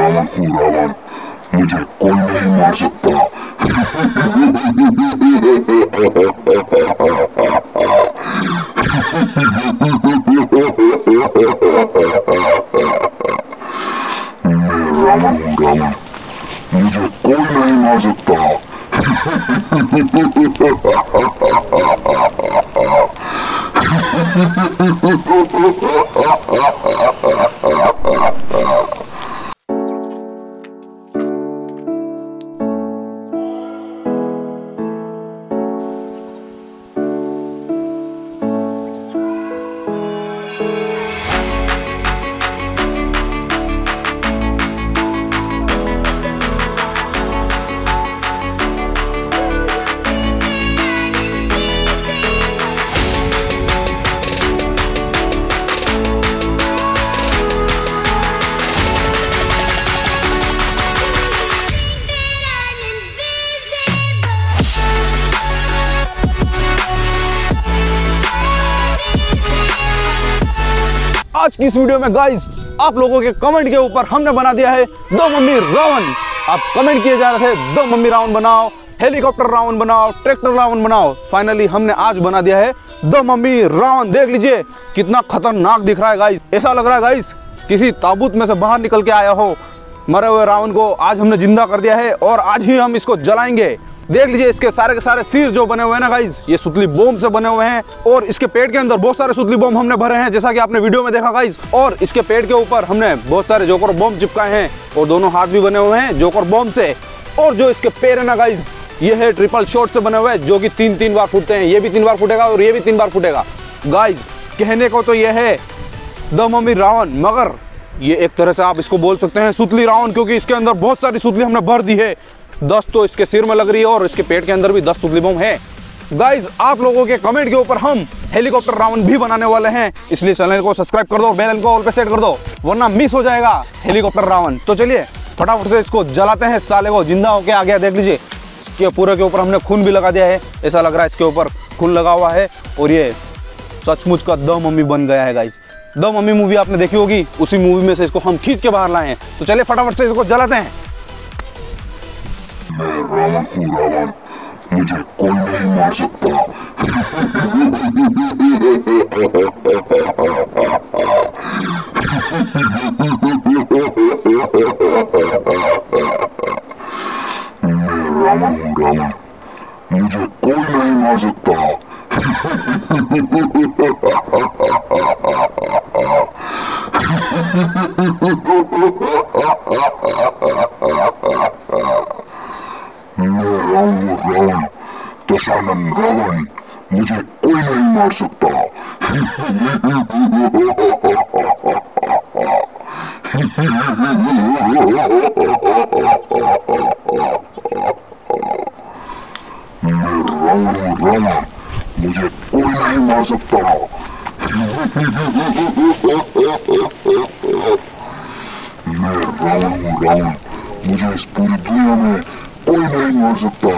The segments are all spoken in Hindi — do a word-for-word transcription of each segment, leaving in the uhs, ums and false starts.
रावण हूँ रावण, मुझे कोई नहीं मार सकता। मैं रावण हूँ रावण, मुझे कोई नहीं मार सकता। आज की इस वीडियो में गाइस आप लोगों के कमेंट के ऊपर हमने बना दिया है दो मम्मी रावण। आप कमेंट किए जा रहे थे दो मम्मी रावण बनाओ, हेलीकॉप्टर रावण बनाओ, ट्रैक्टर रावण बनाओ। फाइनली हमने आज बना दिया है दो मम्मी रावण। देख लीजिए कितना खतरनाक दिख रहा है गाइस। ऐसा लग रहा है गाइस किसी ताबूत में से बाहर निकल के आया हो। मरे हुए रावण को आज हमने जिंदा कर दिया है और आज ही हम इसको जलाएंगे। देख लीजिए इसके सारे के सारे सिर जो बने हुए हैं ना गाइस, ये सुतली बम से बने हुए हैं और इसके पेट के अंदर बहुत सारे सुतली बम हमने भरे हैं, जैसा कि आपने वीडियो में देखा गाइस। और इसके पेट के ऊपर हमने बहुत सारे जोकर बम चिपकाए हैं और दोनों हाथ भी बने हुए हैं जोकर बम से। और जो इसके पैर है ना गाइस, ये है ट्रिपल शॉट से बने हुए, जो कि तीन तीन बार फूटते हैं। ये भी तीन बार फूटेगा और ये भी तीन बार फूटेगा गाइस। कहने को तो ये है दो मम्मी रावण, मगर ये एक तरह से आप इसको बोल सकते हैं सुतली रावण, क्योंकि इसके अंदर बहुत सारी सुतली हमने भर दी है। दस तो इसके सिर में लग रही है और इसके पेट के अंदर भी दस सुतली बम है गाइस। आप लोगों के कमेंट के ऊपर हम हेलीकॉप्टर रावण भी बनाने वाले हैं, इसलिए चैनल को सब्सक्राइब कर दो, बेल आइकन को ऑल पे सेट कर दो, वरना मिस हो जाएगा हेलीकॉप्टर रावण। तो चलिए फटाफट से इसको जलाते हैं। साले को जिंदा होके आ गया। देख लीजिए इसके पूरे के ऊपर हमने खून भी लगा दिया है। ऐसा लग रहा है इसके ऊपर खून लगा हुआ है और ये सचमुच का दो मम्मी बन गया है गाइस। दो मम्मी मूवी आपने देखी होगी, उसी मूवी में से इसको हम खींच के बाहर लाए हैं। तो चलिए फटाफट से इसको जलाते हैं। मैं रावण हूँ रावण, मुझे कोई नहीं मार सकता। मैं रावण हूँ रावण, मुझे कोई नहीं मार सकता। मैं रावण हूँ रावण, दशानन रावण, मुझे कोई नहीं मार सकता। मैं रावण हूँ रावण, मुझे कोई नहीं मार सकता। मैं रावण हूँ रावण, मुझे इस पूरी दुनिया में कोई नहीं मार सकता।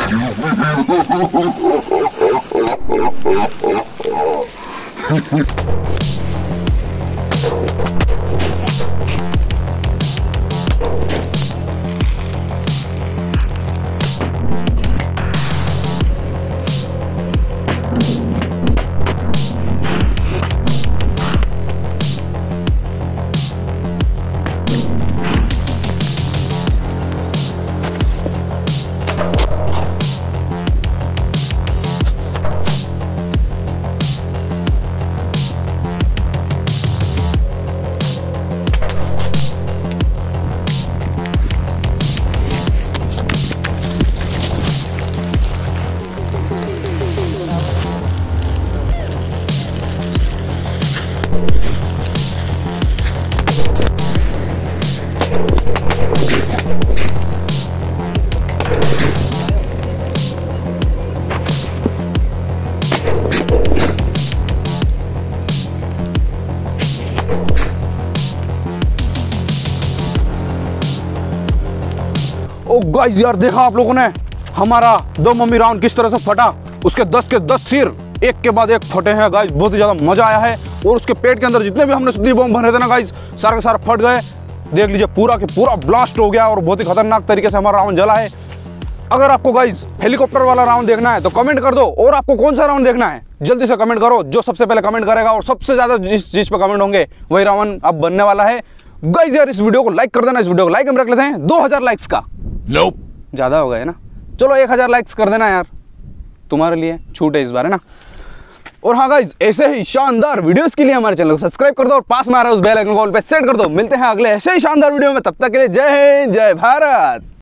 ओ गाइस यार, देखा आप लोगों ने हमारा दो मम्मी रावण किस तरह से फटा। उसके दस के दस सिर एक के बाद एक फटे हैं गाइस। बहुत ही ज़्यादा मज़ा आया है। और उसके पेट के अंदर जितने भी हमने सुतली बम भरे थे ना गाइस, सारे के सारे फट गए। देख लीजिए पूरा के पूरा ब्लास्ट हो गया और बहुत ही खतरनाक तरीके से हमारा राउंड जला है। अगर आपको गाइस हेलीकॉप्टर वाला राउंड देखना है तो कमेंट कर दो, और आपको कौन सा राउंड देखना है जल्दी से कमेंट करो। जो सबसे पहले कमेंट करेगा और सबसे ज्यादा जिस चीज पे कमेंट होंगे वही रावण अब बनने वाला है। गाइस यार इस वीडियो को लाइक कर देना, इस वीडियो को लाइक हम रख लेते हैं दो हजार लाइक्स का। nope. ज्यादा हो गया ना, चलो एक हजार लाइक्स कर देना यार, तुम्हारे लिए छूट है इस बार, है ना। और हाँ गाइस ऐसे ही शानदार वीडियोस के लिए हमारे चैनल को सब्सक्राइब कर दो और पास में आ रहा है उस बेल आइकन को ऑल पे सेट कर दो। मिलते हैं अगले ऐसे ही शानदार वीडियो में, तब तक के लिए जय हिंद जय भारत।